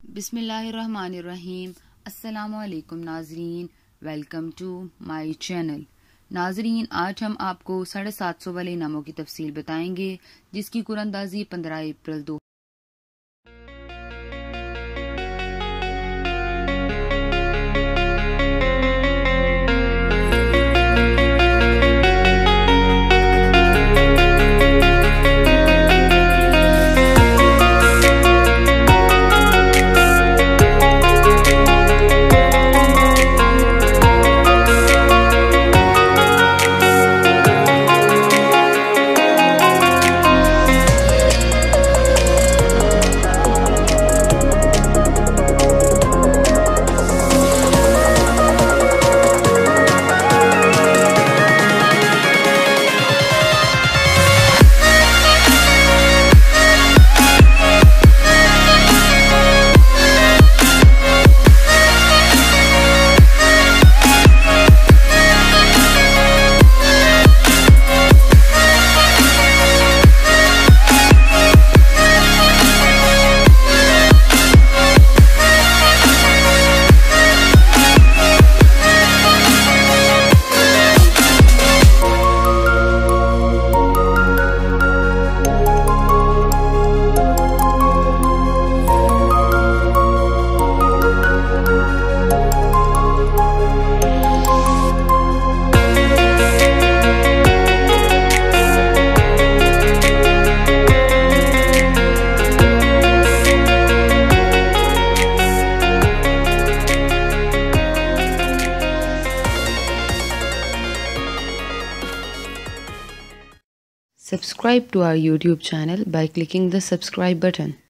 बिस्मिल्लाहिर्रहमानिर्रहीम। अस्सलामुअलैकुम नाजरीन, वेलकम टू माय चैनल। नाजरीन, आज हम आपको 750 वाले इनामों की तफसील बताएंगे, जिसकी कुरानंदाजी 15 अप्रैल 2। Subscribe to our YouTube channel by clicking the subscribe button.